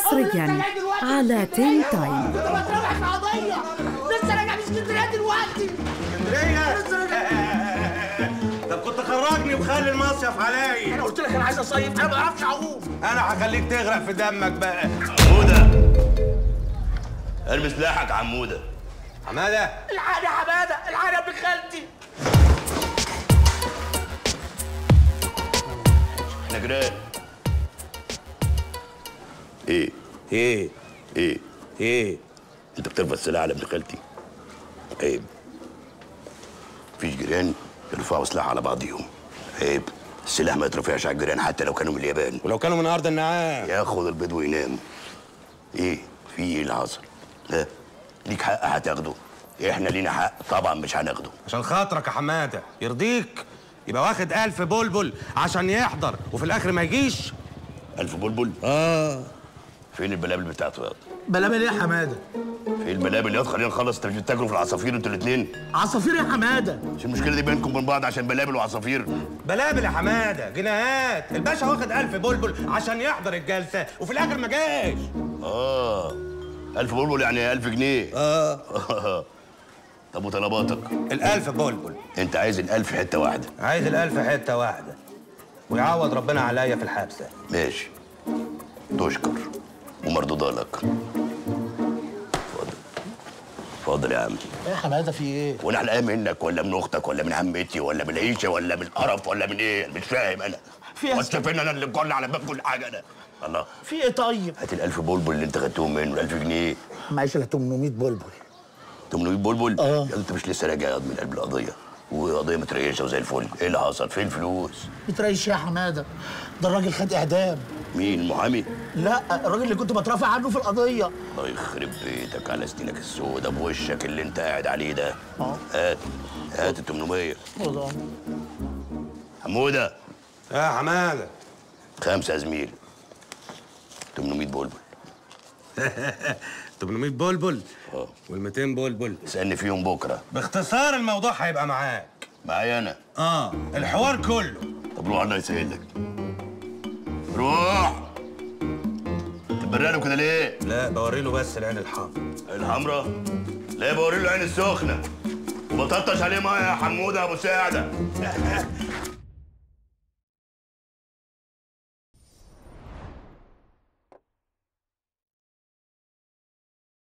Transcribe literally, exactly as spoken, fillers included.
حصريا على تين تايم. ده ما تروح في قضيه، لسه راجع من اسكندريه دلوقتي. اسكندريه؟ طب كنت خرجني وخلي المصيف عليا. انا قلت لك انا عايز اصيف، انا ما بعرفش اعوم. انا هخليك تغرق في دمك بقى. عموده ارمي سلاحك يا عموده. حماده الحقني يا حماده، الحقني يا ابن خالتي. احنا جيران. ايه ايه ايه ايه انت بترفع السلاح على ابن خالتي؟ عيب. مفيش جيران يرفعوا سلاح على بعضيهم. عيب. السلاح ما يترفعش على الجيران حتى لو كانوا من اليابان، ولو كانوا من ارض النعام. ياخد البيض وينام. ايه في ايه اللي حصل؟ لا ليك حق هتاخده، احنا لينا حق طبعا مش هناخده. عشان خاطرك يا حماده يرضيك يبقى واخد ألف بلبل عشان يحضر وفي الاخر ما يجيش. ألف بلبل؟ اه. فين البلابل بتاعته ياض؟ بلابل ايه يا حماده؟ فين البلابل ياض؟ خلينا نخلص. انتوا مش بتاكلوا في العصافير انتوا الاثنين؟ عصافير يا حماده؟ مش المشكله دي بينكم وبين بعض عشان بلابل وعصافير؟ بلابل يا حماده، جنيهات. الباشا واخد ألف بلبل عشان يحضر الجلسه وفي الاخر ما جاش. اه ألف بلبل يعني ألف جنيه. اه. طب وطلباتك؟ الألف بلبل. انت عايز الألف حته واحده؟ عايز الألف حته واحده ويعوض ربنا عليا في الحبسه. ماشي، تشكر ومردوده لك. اتفضل اتفضل يا عم. ايه يا حماده في ايه؟ وانا حلقان منك ولا من اختك ولا من عمتي ولا من العيشه ولا من القرف ولا من ايه؟ مش فاهم انا. في ايه؟ فين انا اللي مكل على باب كل حاجه انا؟ الله. في ايه طيب؟ هات الألف بلبل اللي انت خدتهم منه، الألف جنيه. معيش الا تمنمية بلبل. تمنمية بلبل؟ اه. انت مش لسه راجع ياض من قلب القضيه وقضيه متريشه وزي الفل. ايه اللي حصل؟ فين الفلوس؟ بتريش يا حماده، ده الراجل خد اعدام. مين؟ المحامي؟ لا، الراجل اللي كنت بترافع عنه في القضيه. الله يخرب بيتك على سنينك السودة بوشك اللي انت قاعد عليه ده. اه. هات هات ال تمنمية. والله. حموده. يا حماده. خمسه يا زميلي. تمنمية بلبل. تمنمية بلبل؟ اه. وال ميتين بلبل اسالني فيهم بكره. باختصار الموضوع هيبقى معاك. معايا انا؟ اه، الحوار كله. طب روح الله يسهل لك. روح. تبرقله كده ليه؟ لا بوري له بس العين الحمراء. الحمراء؟ لا بوري له العين السخنه وبططش عليه ميه يا حموده يا ابو ساعده.